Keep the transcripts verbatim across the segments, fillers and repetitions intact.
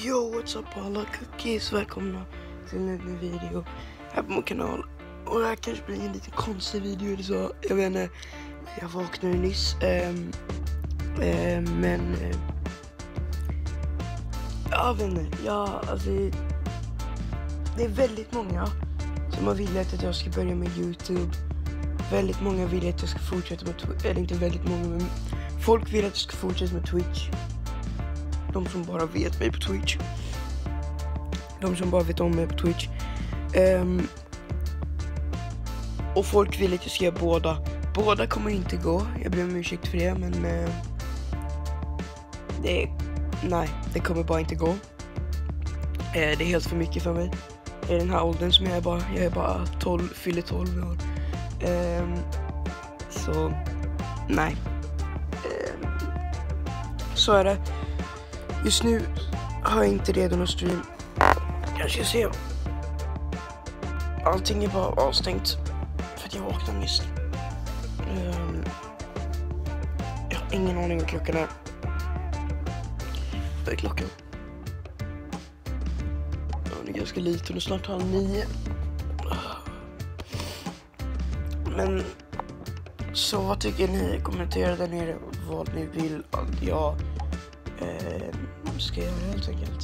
Yo, what's up alla cookies? Välkomna till en ny video här på min kanal. Och det här kanske blir en lite konstig video eller så. Jag vet inte, jag vaknade nyss. Um, um, men... Uh, jag vet inte, ja, alltså... Det är väldigt många som har velat att jag ska börja med YouTube. Väldigt många vill att jag ska fortsätta med Twitch. Eller inte väldigt många, men folk vill att jag ska fortsätta med Twitch. De som bara vet mig på Twitch. De som bara vet om mig på Twitch. Um, och folk vill att jag ska göra båda. Båda kommer inte gå. Jag ber om ursäkt för det. Men uh, det, nej, det kommer bara inte gå. Uh, det är helt för mycket för mig. I den här åldern som jag är bara. Jag är bara tolv, fyller tolv år. Um, så nej. Um, så är det. Just nu har jag inte redan att stream. Kanske se. Allting är bara avstängt. För att jag vaknade nyss. Um, jag har ingen aning vad klockan är. Vad är klockan? Ja, den är ganska liten och snart halv nio. Men så vad tycker ni? Kommentera där nere vad ni vill att jag eh, ska göra helt enkelt.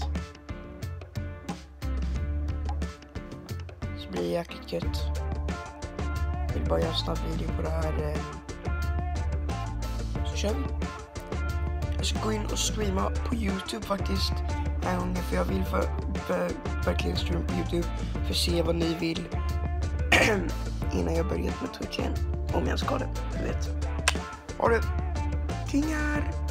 Så blir det jäkligt gött. Jag vill bara göra en snabb video på det här. Eh, så kör vi. Jag ska gå in och streama på YouTube faktiskt. En gång, för jag vill för, för, verkligen streama på YouTube. För att se vad ni vill. Innan jag börjat med Twitch igen. Om jag ska det, du vet. Ha det. Kingar!